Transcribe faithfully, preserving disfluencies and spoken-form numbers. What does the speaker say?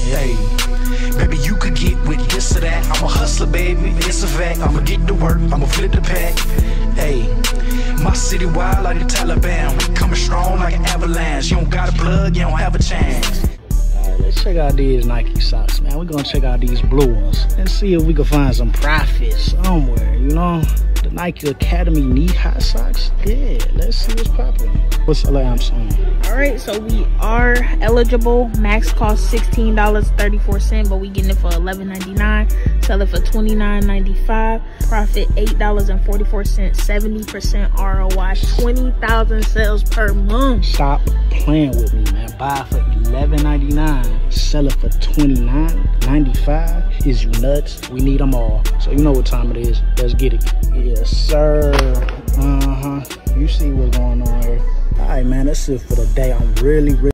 Hey, baby, you could get with this or that. I'm a hustler, baby, it's a fact. I'ma get to work, I'ma flip the pack. Hey, my city wild like the Taliban. We coming strong like an avalanche. You don't got a plug, you don't have a chance. Alright, let's check out these Nike socks, man. We're gonna check out these blue ones and see if we can find some profit somewhere, you know? The Nike Academy knee-high socks? Yeah, let's see what's popping. What's the last one? Alright, so we are eligible. Max cost sixteen dollars and thirty-four cents, but we getting it for eleven ninety-nine. Sell it for twenty-nine ninety-five. Profit eight dollars and forty-four cents. seventy percent R O I. twenty thousand sales per month. Stop playing with me, man. Buy it for eleven ninety-nine. Sell it for twenty-nine ninety-five. Is you nuts? We need them all. So you know what time it is. Let's get it. Yes, sir. Uh-huh. You see what's going on here. All right, man. That's it for the day. I'm really, really